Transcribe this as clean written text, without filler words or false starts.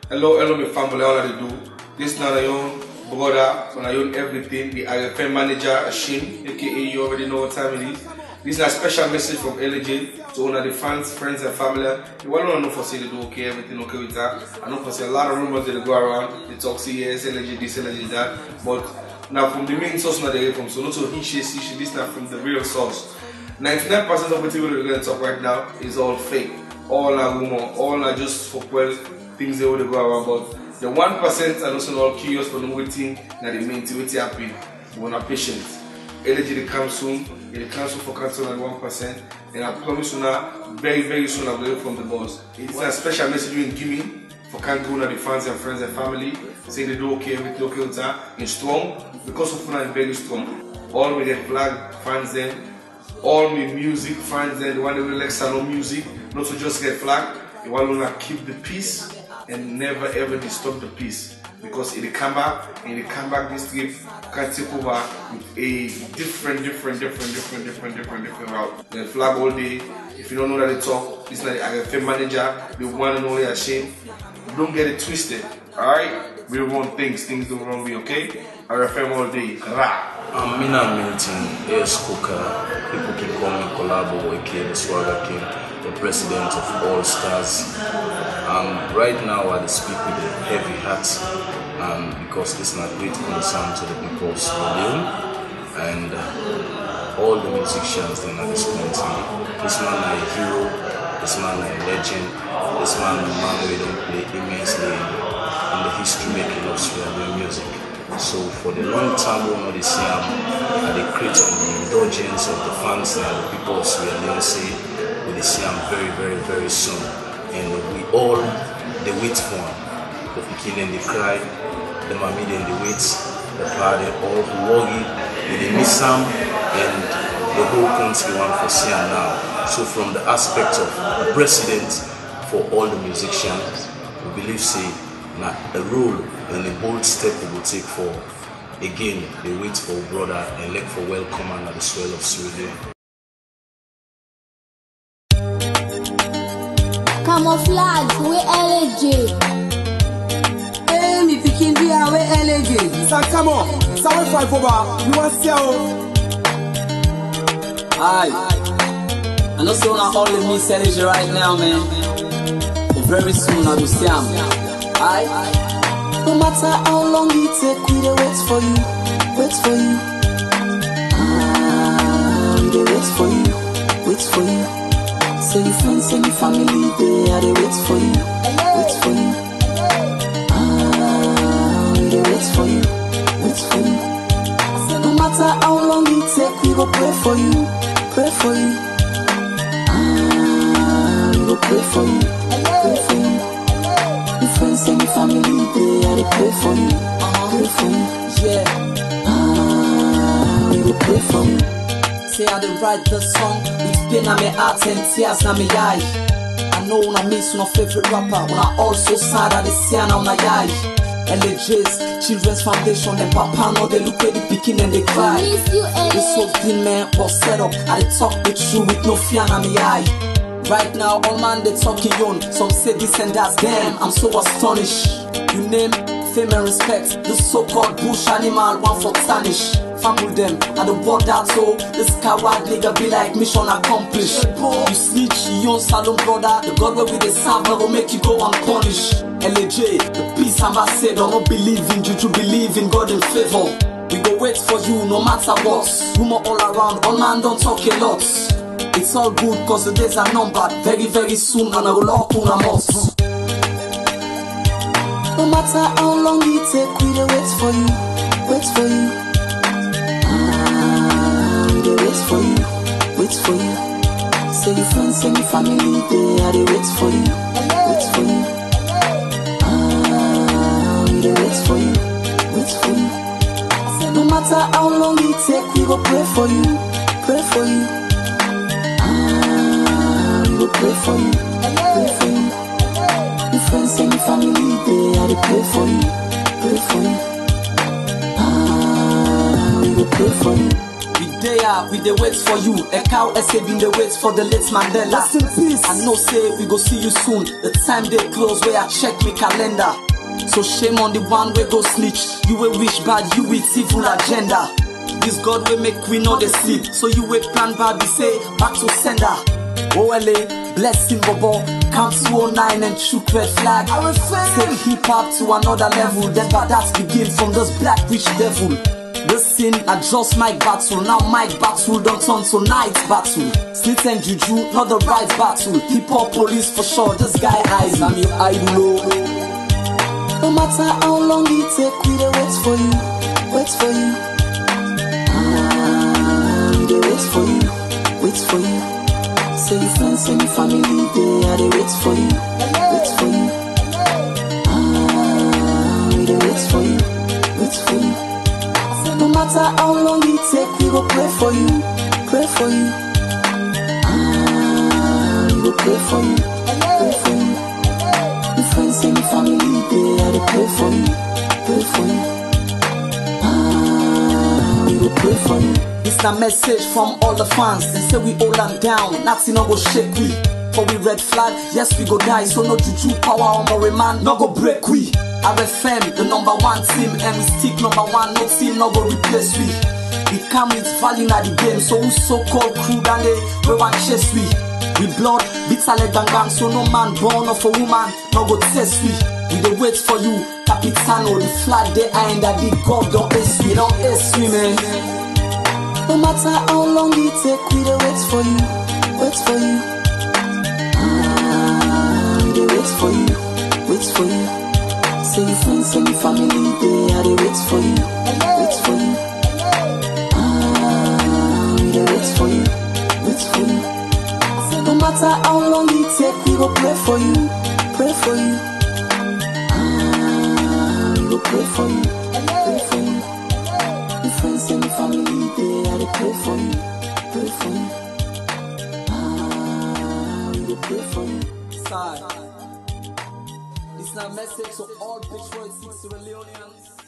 Hello, my family, all I do. This is not my own brother, so my own everything. The RFM manager, Ashin, aka you already know what time it is. This is a special message from LJ to all of the fans, friends, and family. You want to know for say they do okay, everything okay with that. I know for say a lot of rumors that go around. They talk say yes, LJ this, LJ that. But now from the main source, not the hear from. So not so he, she, this not from the real source. 99% of what we're going to talk right now is all fake. All are rumor, all are just for things they would go around. But the 1% are also all curious for the waiting that they mean to wait happy. We're not patient. LG they come soon, they cancel for cancel at 1%, and I promise you now, very, very soon I'll be from the boss. It's a special message you give me for Cancun and the fans and friends and family, saying they do okay, everything okay with that, and strong, because of Funa is very strong. All with their flag fans then, all my music fans then, the one that will like salon music, not to just get flag, the one who keep the peace and never ever disturb the peace. Because if they come back this trip, can take over with a different route. They flag all day. If you don't know that they talk, it's not the RFM manager, the one and only Ashin. Don't get it twisted, alright? We run things don't run me, okay? RFM all day. I'm Mina Milton, AS Cooker, people can call me Collabo, aka the Swagger King, the president of All Stars. Right now I speak with a heavy heart because this is a great concern to the people of Sierra Leone and all the musicians in this country. This man is a hero, this man is a legend, this man is a man who don't play immensely in the history making of Sierra Leone music. So for the long time we know this they create on the indulgence of the fans and the people of Sierra Leone say we will see very soon. And we all they wait for him. The beginning they cry, the mommy then they wait, the father they all worry, they miss him, and the whole country want for see him now. So from the aspect of the president for all the musicians, we believe say now a role and a bold step we will take for again they wait for brother and look for welcome under the soil of Sierra Leone. Camouflage, we LJ. Hey, me picking beer, we LJ. So come on, so we fight for bar. You want to sell? Aye. I know so not only me LJ right now, man. But very soon I will see him. Aye. No matter how long it take, we dey wait for you, wait for you. We dey wait for you, wait for you. Say your friends and your family, they are they wait for you, wait for you. We dey wait for you, wait for you. No matter how long it take, we go pray for you, pray for you. We go pray for you, pray for you. Your friends and your family, they are they pray for you, pray for you. Yeah. We go pray for you. Say I dey write the song with pain on my heart and tears on my eye. I know when I miss my favorite rapper, when I also sad I dey see on my eye. LJ's Children's Foundation and Papa know they look at the picking and they cry. This whole thing man was set up, I dey talk the truth with no fear on my eye. Right now all man they talking on, some say this and that's damn, I'm so astonished. You name, fame and respect, the so-called bush animal want for tarnish. Fumble them, I don't want that so this coward nigga be like mission accomplished. You snitch, you own salon brother, the God where we the serve will make you go unpunished. LJ, the peace ambassador, don't believe in juju, believe in God in favor. We go wait for you no matter what. Rumor all around, all man don't talk a lot. It's all good cause the days are numbered. Very soon and I will all put a most. No matter how long it take, we dey wait for you, wait for you. We dey wait for you, wait for you. Say your friends and your family, they are they wait for you, wait for you. We dey wait for you, wait for you. No matter how long it take, we go pray for you, pray for you. We go pray for you, pray for you. Your friends and your family, they are they pray for you, pray for you. We go pray for you. We there, we dey wait for you. A cow essay been dey wait for the late Mandela. Rest in peace. I know say we go see you soon. The time they close where I check me calendar. So shame on the one we go snitch. You will wish bad, you with evil agenda. This God will make we know they sleep. So you will plan bad, we say back to sender. OLA, blessing Bobo, count 209 and shook red flag. Take hip hop to another level. Then badass begin from this black rich devil. This sin, I just mic battle. Now mic battle don't turn to night battle. Slit and juju, not the right battle. Hip hop police for sure, this guy eyes. I'm your idol. No matter how long it take, we dey wait for you, wait for you. We dey wait for you, wait for you. Say your friends and your family, they are dey wait for you, wait for you. We dey wait for you, wait for you. No matter how long it take, we go pray for you, pray for you. We go pray for you, pray for you. Your friends and your family, they are dey pray for you, pray for you. We will pray for you. It's a message from all the fans. They say we hold them down, nothing no go shake we. For we red flag, yes we go die. So no juju power on our man, no go break we. RFM, the #1 team, and we stick #1, no team no go replace we. We come with value at the game, so who so called crew than they want chase we. We blood, bitter like gang, so no man born of a woman, no go test we. We dey wait for you, Capitano, the flag they ain't that the God don't ace we, don't ace we, man. No matter how long it take, we dey wait for you, wait for you. We dey wait for you, wait for you. Say your friends and your family, they are dey wait for you, wait for you. We dey wait for you, wait for you. No matter how long it take, we go pray for you, pray for you. We go pray for you, pray for you. Your friends and your family, they are dey pray for you, pray for you. We go pray for you. Side. It's a message to all Detroit 6 Leonians.